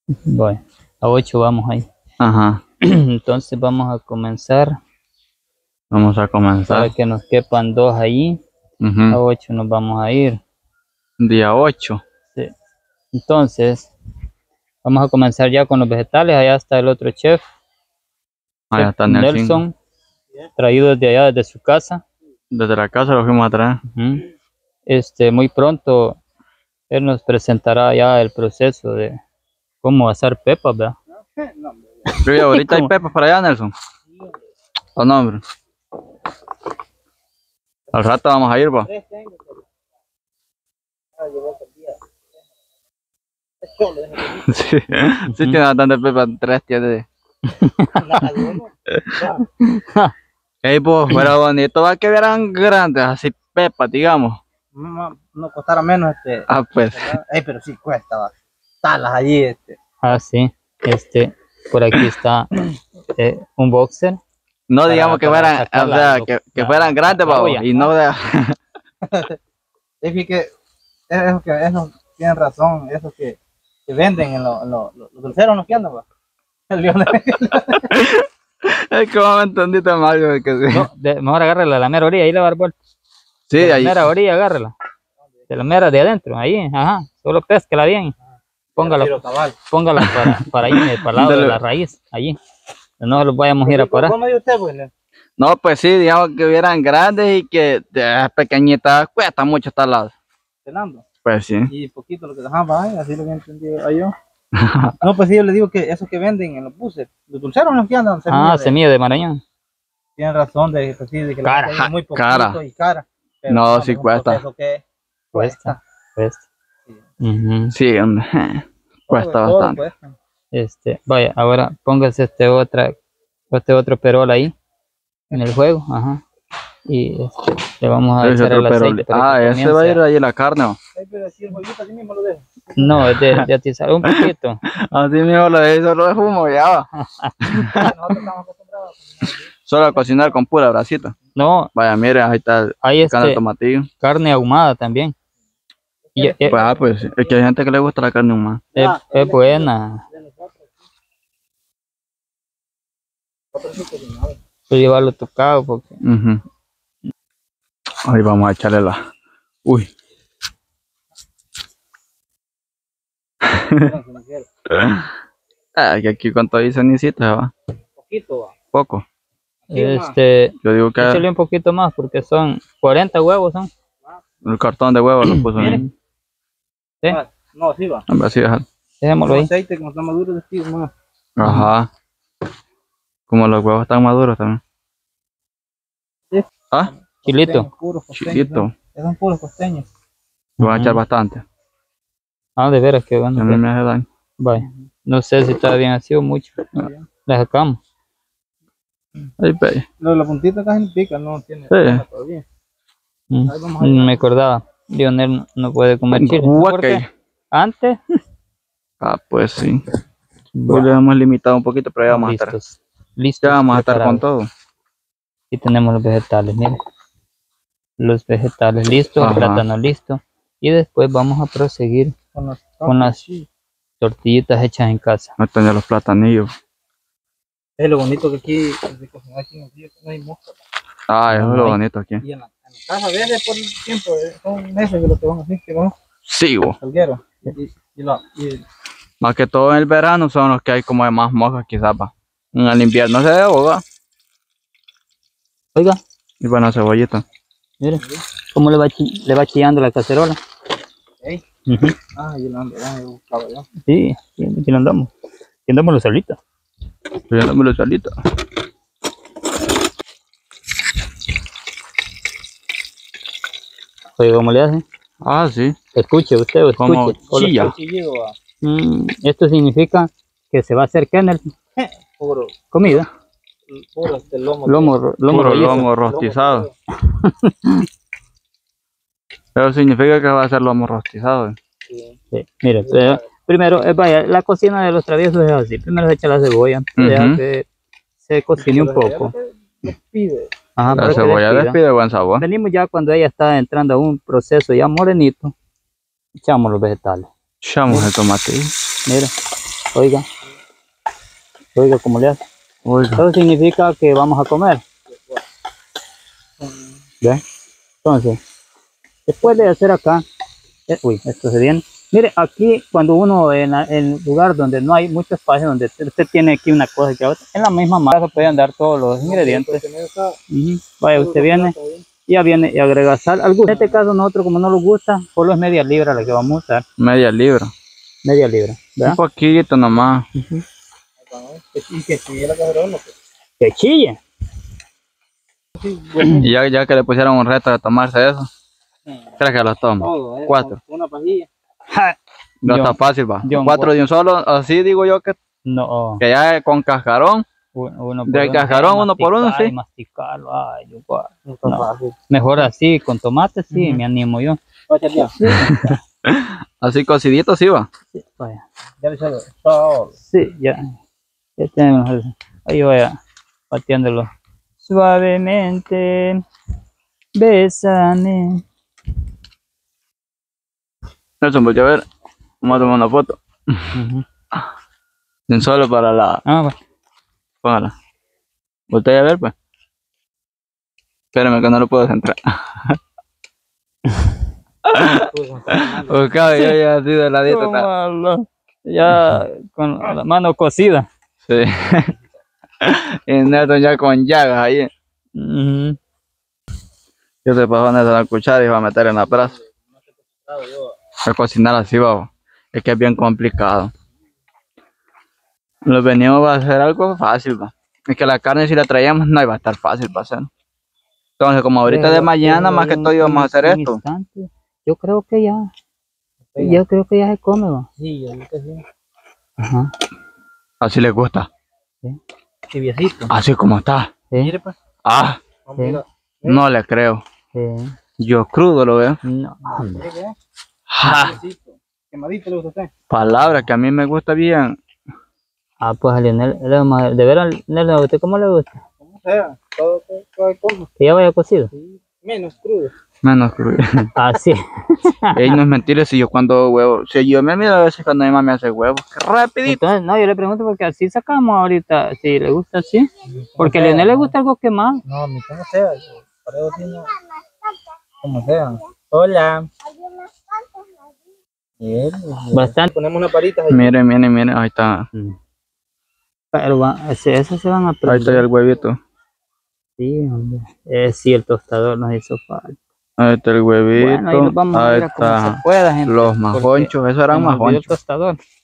Bueno, a 8 vamos ahí. Ajá. Entonces vamos a comenzar Vamos a comenzar. para que nos quepan 2 ahí. A 8 nos vamos a ir. Día 8. Sí. Entonces, vamos a comenzar ya con los vegetales. Allá está el otro chef, Allá está Nelson, traído desde allá, desde su casa. Desde la casa lo fuimos a traer. Muy pronto él nos presentará ya el proceso de cómo hacer pepas, ¿verdad? Pero ahorita hay pepas para allá, Nelson. ¿O no, hombre? Al rato vamos a ir, va. Sí, sí tiene bastante pepas, 3 tiene. Ey, pues, fuera bonito, va que vieran grandes, así pepas, digamos. No costara menos Pues. pero sí cuesta, va. Talas allí, Ah, sí. Por aquí está un boxer. No digamos que fueran, o sea, que fueran grandes, va, y no de... Es que eso tienen razón, eso que venden en los dulceros, ¿no? Que andan, va. Es que me entendí tan mal, que sí. No, mejor agárrala a la mera orilla, ahí la va a dar vuelta. Sí, de la ahí. mera orilla, agárrala. De la mera de adentro, ahí, ajá. Solo pésquela bien. Póngala para ahí, para el lado de la raíz, allí. No los vayamos a ir a parar. ¿Cómo dice usted, pues? No, pues sí, digamos que hubieran grandes y que de pequeñitas cuesta mucho estar lado. Pues sí. Y poquito lo que dejaba, así lo había entendido yo. No, pues sí, yo le digo que esos que venden en los buses, los dulceros los que andan. Semilla de Marañón. Tienen razón de, pues, sí, de que cara, la muy poquito y cara. Pero no, sí cuesta. Cuesta. Sí, sí, hombre. Cuesta bastante. Vaya, ahora póngase este otro perol ahí en el juego, ajá. Y le vamos a echar el aceite. Ese va a ir ahí la carne, ¿no? Pero así el jueguito así mismo lo dejo. No, es de atizar un poquito. Así mismo lo dejo, solo de humo, ya va. Nosotros estamos acostumbrados a solo a cocinar con pura brasita. No. Vaya, mire, ahí está el tomatillo. Carne ahumada también. Pues es que hay gente que le gusta la carne ahumada. Es buena. Pues llevarlo tocado porque... Ahí vamos a echarle la... Uy. Que aquí cuánto dice Nicita, va. Poquito, va. Poco. Yo digo que... Échale un poquito más porque son 40 huevos, son. El cartón de huevos lo puso bien. ¿Sí? No, así va. Así deja. Dejémoslo ahí. Aceite como está maduro, más. Ajá. Como los huevos están maduros también. Sí. ¿Ah? Chilito. Chilito. Son puros costeños. Voy a echar bastante. De veras que bueno. A mí me hace daño. Vaya. No sé si está bien así o mucho. La sacamos. Ahí ve. La puntita casi pica, no tiene todavía. Me acordaba. Lionel no puede comer chile. ¿Por antes. Pues sí. Pues le hemos limitado un poquito, pero ya vamos a estar. Listos. Ya vamos a estar con todo. Aquí tenemos los vegetales, miren. Los vegetales listos, el plátano listo. Y después vamos a proseguir con las tortillitas hechas en casa. No tenía los platanillos. Es lo bonito que aquí no hay mosca. Eso es lo bonito aquí. Y en la casa, veces por el tiempo, son meses que lo que van así, que van. Sí, vos. Más que todo en el verano son los que hay como de más moscas quizás, va. En el invierno se ahoga. Oiga. Y bueno, cebollita. Mire, cómo le va chillando la cacerola. Yo lo ando, buscaba yo. Sí, aquí lo andamos. Aquí andamos los salitas. Oiga, ¿cómo le hace? Sí. Escuche usted, como chilla. Esto significa que se va a hacer kennel. Comida. Puro lomo rostizado. Eso significa que va a ser lomo rostizado. Sí. Mire, primero, vaya, la cocina de los traviesos es así. Primero se echa la cebolla, deja que se cocine un poco. La cebolla despide buen sabor. Venimos ya cuando ella está entrando a un proceso ya morenito, echamos los vegetales. Echamos el tomate. Mira, Oiga. Oiga, ¿cómo le hace? Oiga. Eso significa que vamos a comer. ¿Ve? Entonces, después de hacer acá, uy, esto se viene. Mire, aquí cuando uno en el lugar donde no hay mucho espacio, donde usted tiene aquí una cosa y que otra, en la misma masa pueden dar todos los ingredientes. Vaya, usted viene, ya viene y agrega sal. En este caso nosotros como no nos gusta, solo es media libra la que vamos a usar. Media libra. Media libra, ¿verdad? Un poquito nomás. Y que chille la cacerola. Que chille. Y ya que le pusieron un reto de tomarse eso, ¿crees que lo toma? 4. Una pajilla. No Yo- está fácil, va. yo- 4 de un solo, así digo yo que No. ya con cascarón. Uno Del uno, cascarón, uno por uno, sí. Masticarlo, ay, yo, guau. No está No. fácil. Mejor así, con tomate, sí, Ujú. me animo yo. Ya. Así cocidito, sí va. Sí, vaya. Ya le echaron todo. Sí, ya. Ya tenemos eso. Ahí vaya pateándolo. Suavemente. Bésame. Nelson, voy a ver. Vamos a tomar una foto. Ujú. De un solo para la. Ah, bueno. Póngala. Voltea a ver, pues. Espérame que no lo puedo centrar. Buscaba yo ya así de ladito. Está. Tómalo. Ya con la mano cocida. Sí. Y Nelson ya con llagas ahí. Ujú. Yo se pasó a la cuchara y va a meter en la brasa. A cocinar así, va. Es que es bien complicado. Lo venimos a hacer algo fácil, va. Es que la carne si la traíamos no iba a estar fácil para hacer. Entonces, como ahorita de mañana, más que todo íbamos a hacer un esto. instante, yo creo que ya. Yo creo que ya se come, va. Sí, yo creo que sí. Ajá. Así les gusta. Tibiecito. Así como está. Sí, Mire, pues. Ah, Mira. no le creo. sí. Yo crudo lo veo. No. Mire que es. Ja, Tibiecito. Quemadito le gusta a usted. palabra que a mí me gusta bien. Ah, pues a Lionel, de veras, Lionel, ¿a usted cómo le gusta? Como sea. Todo hay como. Que ya vaya cocido. Sí. Menos crudo. Menos crudo. Ah, sí. Ey, no es mentira si yo cuando huevo. Si yo me miro a veces cuando mi mamá me hace huevo. ¡Qué rapidito! Entonces, no, yo le pregunto porque así sacamos ahorita, si le gusta así. Porque a Lionel le gusta algo quemado. No, a mí como sea. Para eso sí no. Como sea. Hola. Bien. Bastante. Ponemos una parita ahí. Miren, miren, miren. Ahí está. Pero esos se van a Ahí está ya aprender. el huevito. Sí, hombre. Sí, el tostador nos hizo falta. Ahí está el huevito. Bueno, ahí nos vamos a ahí ver a cómo se está. pueda, gente. Los porque majonchos. Esos se eran nos olvidó el majonchos. tostador.